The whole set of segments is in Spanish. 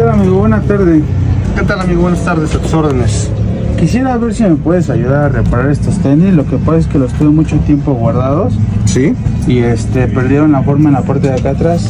tal, amigo? Buenas tardes. ¿Qué tal, amigo? Buenas tardes, a tus órdenes. Quisiera ver si me puedes ayudar a reparar estos tenis. Lo que pasa es que los tuve mucho tiempo guardados. ¿Sí? Y perdieron la forma en la parte de acá atrás.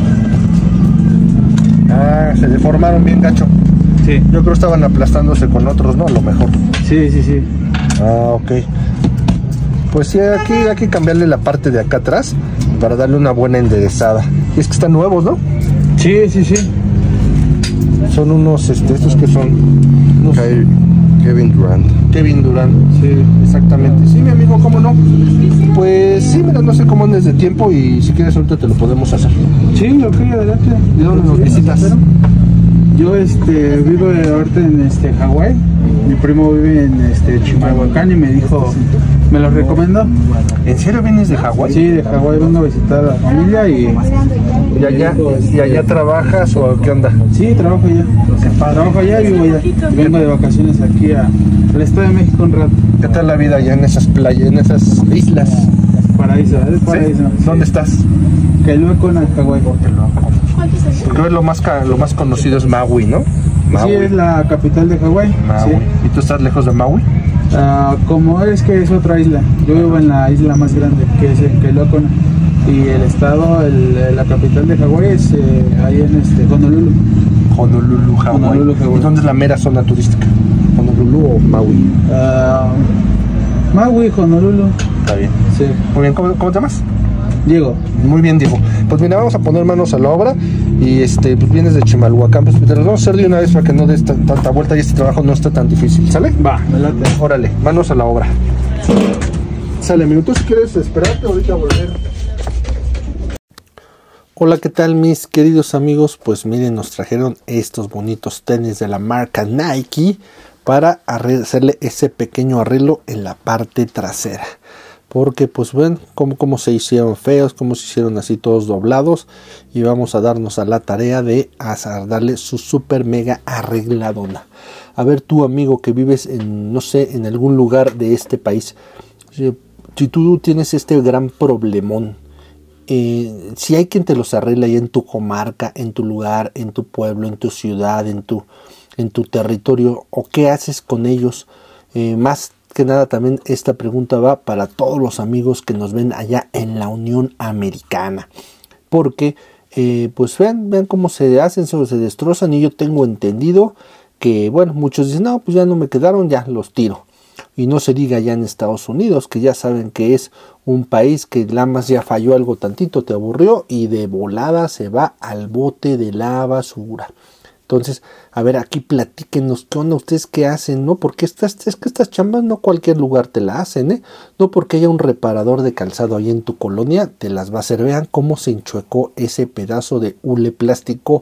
Ah, se deformaron bien gacho. Sí. Yo creo que estaban aplastándose con otros, ¿no? A lo mejor. Sí, sí, sí. Ah, ok. Pues sí, aquí hay que cambiarle la parte de acá atrás para darle una buena enderezada. Y es que están nuevos, ¿no? Sí, sí, sí. Son unos, estos que son unos... Kevin Durant. Kevin Durant. Sí. Exactamente. Sí, mi amigo, ¿cómo no? Pues sí, mira, no sé cómo andes de tiempo y si quieres ahorita te lo podemos hacer. Sí, ok, adelante. ¿De dónde nos visitas? Yo vivo ahorita en Hawái. Mi primo vive en Chimalhuacán y me dijo, me lo recomendó. ¿En serio vienes de Hawái? Sí, de Hawái vengo a visitar a la familia y ¿Y allá trabajas o qué onda? sí, trabajo allá. Trabajo allá y vivo allá. Vengo de vacaciones aquí al Estado de México un rato. ¿Qué tal la vida allá en esas playas, en esas islas? Paraíso, es paraíso. ¿Sí? ¿Dónde estás? Keluecona, Hawái. Creo que lo más conocido es Maui, ¿no? Maui. Sí, es la capital de Hawái. Maui. Sí. ¿Y tú estás lejos de Maui? Como es que es otra isla. Yo vivo en la isla más grande, que es el Keluecona. Y el estado, la capital de Hawái es ahí en Honolulu. Honolulu, Hawái. Honolulu, Hawái. ¿Y dónde es la mera zona turística? ¿Honolulu o Maui? Maui, Honolulu. Está bien. Sí. Muy bien, ¿cómo te llamas? Diego. Muy bien, Diego. Pues mira, vamos a poner manos a la obra y pues vienes de Chimalhuacán, pues te los vamos a hacer de una vez para que no des tanta vuelta y este trabajo no esté tan difícil, ¿sale? Va, me late. Órale, manos a la obra. Sale, amigo, tú si quieres esperarte ahorita a volver. Hola, ¿qué tal mis queridos amigos? Pues miren, nos trajeron estos bonitos tenis de la marca Nike para hacerle ese pequeño arreglo en la parte trasera. Porque pues ven cómo se hicieron feos, cómo se hicieron así todos doblados. Y vamos a darnos a la tarea de darle su super mega arregladona. A ver tú, amigo, que vives en, no sé, en algún lugar de este país. Si tú tienes este gran problemón, si hay quien te los arregla ahí en tu comarca, en tu lugar, en tu pueblo, en tu ciudad, en tu territorio, o qué haces con ellos, más que nada también esta pregunta va para todos los amigos que nos ven allá en la Unión Americana, porque pues vean cómo se hacen, se destrozan, y yo tengo entendido que bueno, muchos dicen no, pues ya no me quedaron, ya los tiro. Y no se diga ya en Estados Unidos, que ya saben que es un país que nada más ya falló algo tantito, te aburrió y de volada se va al bote de la basura. Entonces, a ver, aquí platíquenos qué onda, ustedes qué hacen, ¿no? Porque es que estas chambas no cualquier lugar te la hacen, ¿eh? No porque haya un reparador de calzado ahí en tu colonia, te las va a hacer. Vean cómo se enchuecó ese pedazo de hule plástico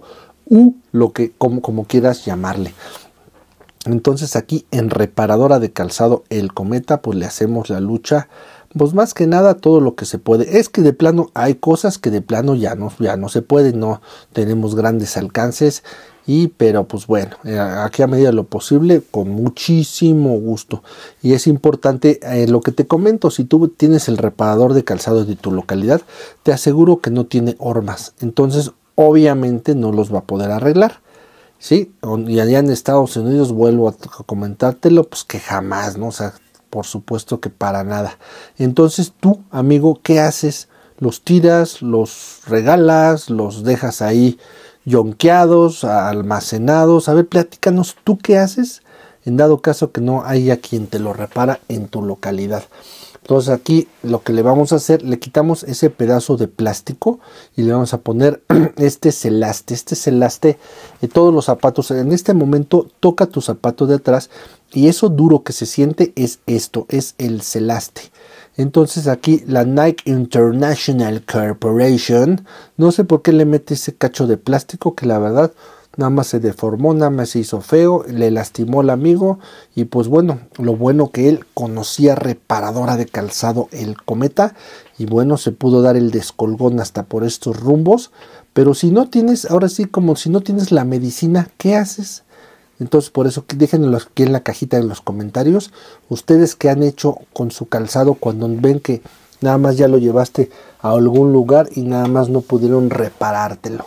como quieras llamarle. Entonces aquí en Reparadora de Calzado El Cometa, pues le hacemos la lucha, pues más que nada todo lo que se puede. Es que de plano hay cosas que de plano ya no se pueden, no tenemos grandes alcances, pero pues bueno, aquí a medida de lo posible, con muchísimo gusto. Y es importante lo que te comento, si tú tienes el reparador de calzado de tu localidad, te aseguro que no tiene hormas, entonces obviamente no los va a poder arreglar. Sí, y allá en Estados Unidos vuelvo a comentártelo, pues que jamás, ¿no? O sea, por supuesto que para nada. Entonces tú, amigo, ¿qué haces? ¿Los tiras, los regalas, los dejas ahí yonqueados, almacenados? A ver, platícanos, ¿tú qué haces en dado caso que no haya quien te lo repara en tu localidad? Entonces aquí lo que le vamos a hacer, le quitamos ese pedazo de plástico y le vamos a poner este celaste, todos los zapatos. En este momento toca tu zapato de atrás y eso duro que se siente es esto, es el celaste. Entonces aquí la Nike International Corporation, no sé por qué le mete ese cacho de plástico que la verdad nada más se deformó, nada más se hizo feo, le lastimó al amigo. Y pues bueno, lo bueno que él conocía Reparadora de Calzado El Cometa, y bueno, se pudo dar el descolgón hasta por estos rumbos. Pero si no tienes, ahora sí, como si no tienes la medicina, ¿qué haces? Entonces por eso déjenlo aquí en la cajita en los comentarios, ustedes qué han hecho con su calzado cuando ven que nada más ya lo llevaste a algún lugar y nada más no pudieron reparártelo.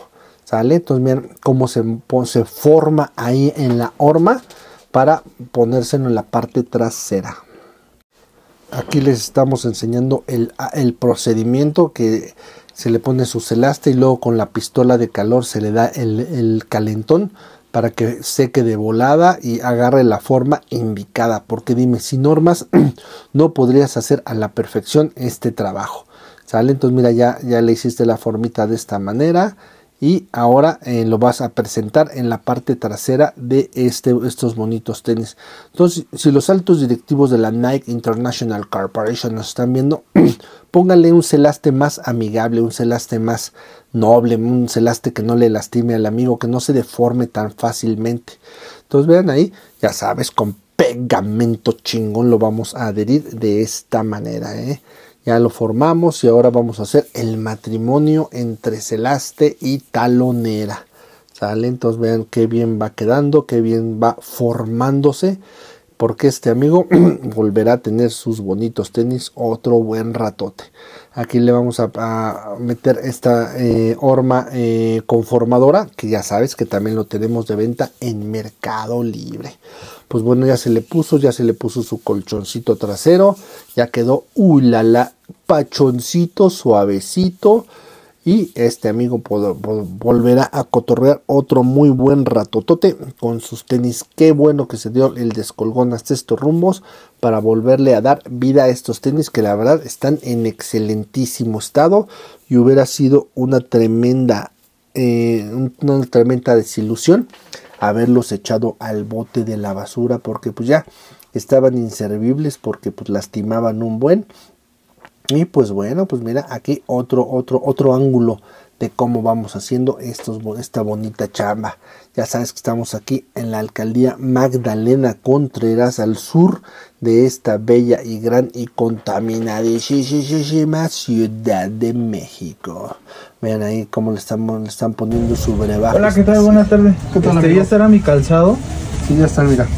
¿Sale? Entonces miren cómo se forma ahí en la horma para ponérselo en la parte trasera. Aquí les estamos enseñando el procedimiento, que se le pone su celaste y luego con la pistola de calor se le da el calentón para que seque de volada y agarre la forma indicada, porque dime, sin hormas no podrías hacer a la perfección este trabajo. ¿Sale? Entonces mira, ya le hiciste la formita de esta manera y ahora lo vas a presentar en la parte trasera de estos bonitos tenis. Entonces, si los altos directivos de la Nike International Corporation nos están viendo, pónganle un celaste más amigable, un celaste más noble, un celaste que no le lastime al amigo, que no se deforme tan fácilmente. Entonces vean ahí, ya sabes, con pegamento chingón lo vamos a adherir de esta manera, Ya lo formamos y ahora vamos a hacer el matrimonio entre celaste y talonera. ¿Sale? Entonces vean qué bien va quedando, qué bien va formándose, porque este amigo volverá a tener sus bonitos tenis otro buen ratote. Aquí le vamos a meter esta horma conformadora, que ya sabes que también lo tenemos de venta en Mercado Libre. Pues bueno, ya se le puso su colchoncito trasero, ya quedó ulala, pachoncito, suavecito. Y este amigo volverá a cotorrear otro muy buen ratotote con sus tenis. Qué bueno que se dio el descolgón hasta estos rumbos para volverle a dar vida a estos tenis, que la verdad están en excelentísimo estado. Y hubiera sido una tremenda desilusión haberlos echado al bote de la basura, porque pues ya estaban inservibles, porque pues lastimaban un buen. Y pues bueno, pues mira, aquí otro ángulo de cómo vamos haciendo esta bonita chamba. Ya sabes que estamos aquí en la alcaldía Magdalena Contreras, al sur de esta bella y gran y contaminadísima Ciudad de México. Vean ahí cómo le están poniendo su brebaje. Hola, ¿qué tal? Buenas tardes. ¿Qué tal, ¿Ya estará mi calzado? Sí, ya está, mira.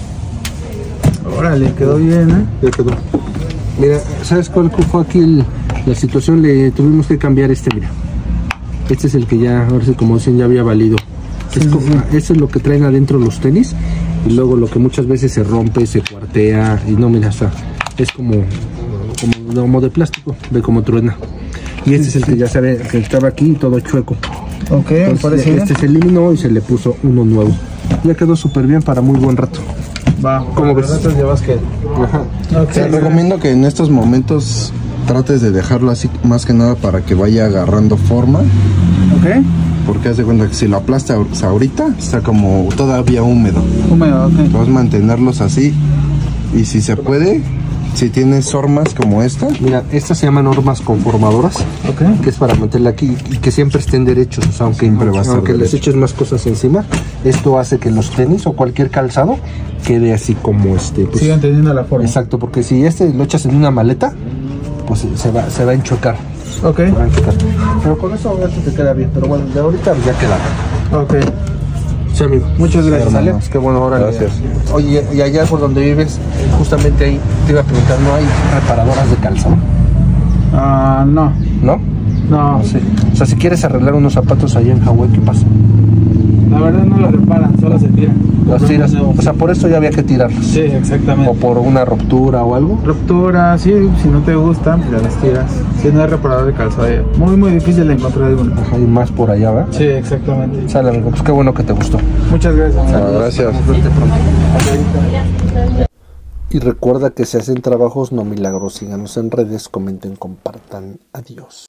Órale, quedó bien, Ya quedó. Mira, ¿sabes cuál fue aquí la situación? Le tuvimos que cambiar mira. Este es el que ya, ahora sí, como dicen, ya había valido. Eso es lo que traen adentro los tenis. Y luego lo que muchas veces se rompe, se cuartea. Y no, mira, es como de plástico. Ve cómo truena. Y este es el que ya sabe que estaba aquí todo chueco. Ok, entonces, este se eliminó y se le puso uno nuevo. Ya quedó súper bien para muy buen rato. Va, ¿cómo ves? Llevas que... Ajá. Okay. Te recomiendo que en estos momentos trates de dejarlo así, más que nada para que vaya agarrando forma. Ok. Porque haz de cuenta que si lo aplastas ahorita, está como todavía húmedo. Húmedo, ok. Vas a mantenerlos así. Y si se puede, si tienes hormas como esta. Mira, estas se llaman hormas conformadoras. Ok. Que es para meterla aquí y que siempre estén derechos. O sea, aunque les eches más cosas encima, esto hace que los tenis o cualquier calzado quede así como pues, sigan teniendo la forma. Exacto, porque si lo echas en una maleta, pues se va a enchocar. Ok. Pero con eso te queda bien. Pero bueno, de ahorita ya queda. Ok. Sí, amigo. Muchas gracias. ¿Sale? Qué bueno, ahora. Gracias. Oye, y allá por donde vives, justamente ahí te iba a preguntar, ¿no hay reparadoras de calzado? No. ¿No? No. Sí. O sea, si quieres arreglar unos zapatos allá en Hawái, ¿qué pasa? La verdad no los reparan, solo se tiran. Los tiras. O sea, por eso ya había que tirarlos. Sí, exactamente. O por una ruptura o algo. Ruptura, sí, si no te gustan, pues ya las tiras. Si no hay reparador de calzado, muy difícil de encontrar alguno. Ajá, y más por allá, ¿verdad? Sí, exactamente. Sale, amigo, pues qué bueno que te gustó. Muchas gracias. Gracias. Y recuerda que se hacen trabajos no milagros. Síganos en redes, comenten, compartan. Adiós.